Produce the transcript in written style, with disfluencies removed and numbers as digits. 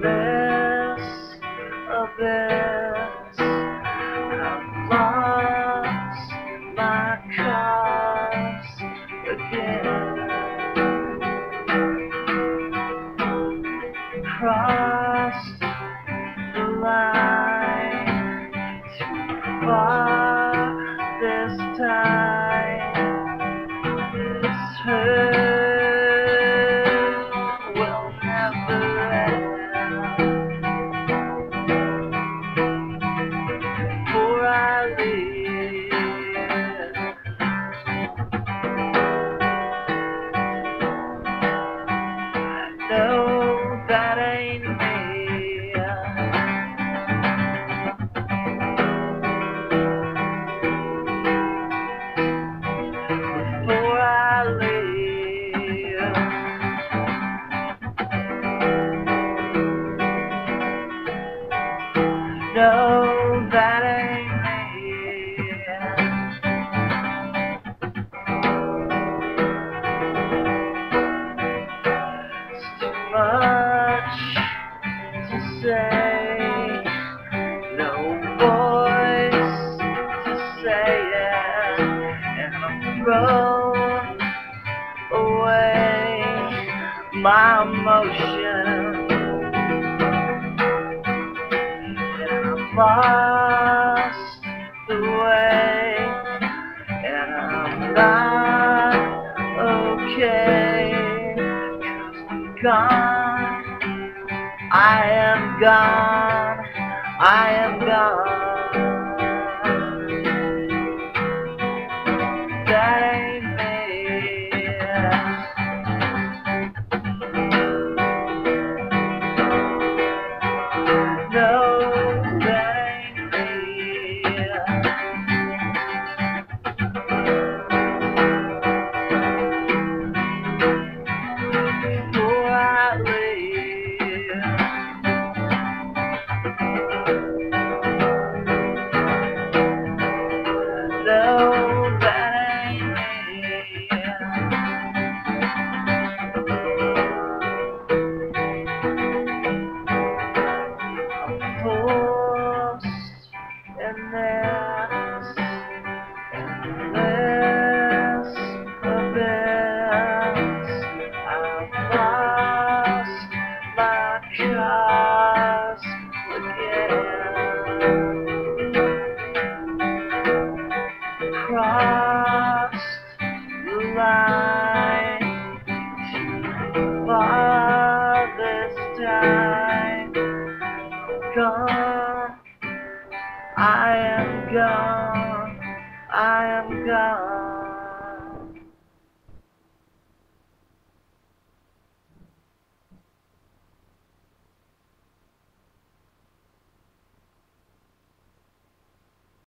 this abyss. I've lost my cause again. Crossed the line too far this time. This hurt will never end. Before I leave, no, that ain't me. Before I leave, no, that ain't me. It's too much to say, no voice to say it, and I've thrown away my emotions, and I've lost the way, and I'm not okay, 'cause I'm gone, I am gone, I am gone. That ain't me. No, that ain't me. Before I leave, no, that ain't me. I'm forced in this endless abyss. I've lost my cause again. Crossed the line too far this time. Gone, I am gone, I am gone.